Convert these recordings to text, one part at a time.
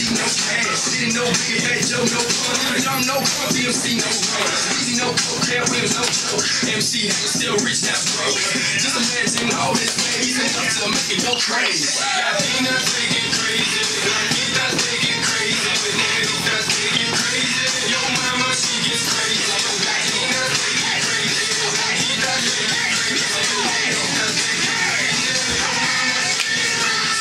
MC, no cash. Didn't know Big Fat Joe, no fun. Y'all know Pump DMC, no fun. Easy, no coke, Cat Williams, no joke. MC, nigga still rich, that's broke. Just imagine all this babies enough to make it go crazy. Latinas, they get crazy. Latinas, they get crazy. Negritas, they get crazy. Yo mama, she gets crazy. Latinas, they get crazy. Latinas, they get crazy. Negritas, they get crazy. Yo mama, she gets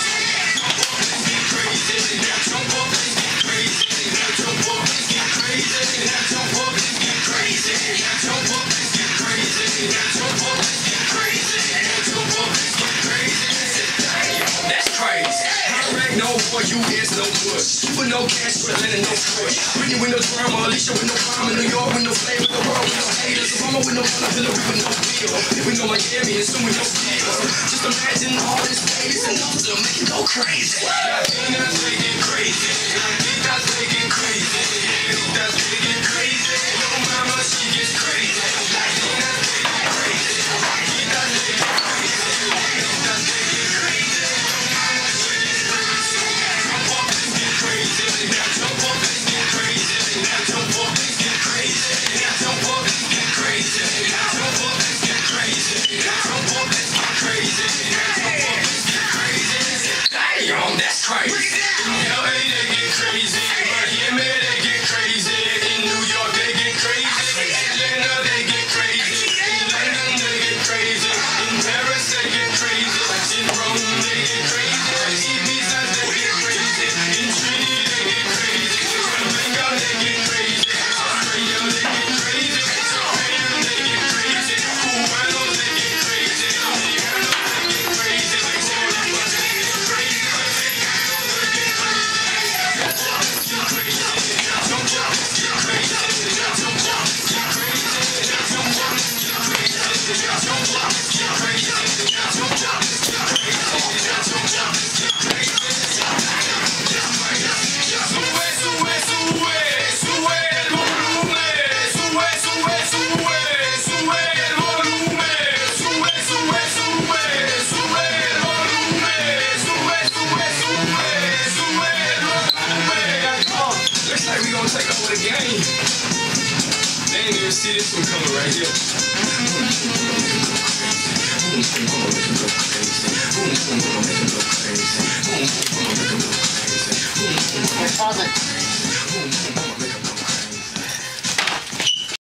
crazy. Now jump up, let's get crazy. Now jump up, let's get crazy. Now jump up, let's get crazy. Now jump up, let's get crazy. Now jump up, let's get crazy. Now jump up, let's get crazy. That's crazy. No boy, you is no push. With no cash, but letting no push. Britney with no drama, Alicia with no crime, in New York with no flavor, the world with no haters, Obama with no fun, Hillary with no feel. We know Miami and soon with no skills. Just imagine all this babies enough to make it go crazy. Latinas, they get crazy. Latinas, they get crazy. Latinas, they get crazy. Yo mama, she gets crazy. Latinas, they get crazy. Latinas, they get crazy. Latinas, they get crazy. Now jump up, let's get crazy. Now jump up, let's get crazy. Now jump up, let's get crazy. Now jump up, let's get crazy. Now jump up, let's get crazy. Now jump up, let's get crazy. Damn, that's crazy. In LA they get crazy. Miami they get crazy. In New York they get crazy. Atlanta they get crazy. In London they get crazy. In Paris they get crazy. In Rome they get crazy. Ibiza they get crazy. In Trinity they get crazy. Jamaica they get crazy. Australia they get crazy. Japan they get crazy. Cubano they get crazy. Dominicano they get crazy. Florida they get crazy. Mexicano they get crazy. Now jump up, let's get crazy. Now jump up, let's get crazy. Now jump up, let's get crazy. Now jump up, let's get crazy. Now jump up, let's get crazy. Now jump up, let's get crazy. Sube, sube, sube, sube el volumen. Sube, sube, sube, sube el volumen. Sube, sube, sube, sube el volumen. Sube, sube, sube, sube el volumen. Looks like we gonna take over the game. They ain't even see this one coming right here. Pause it.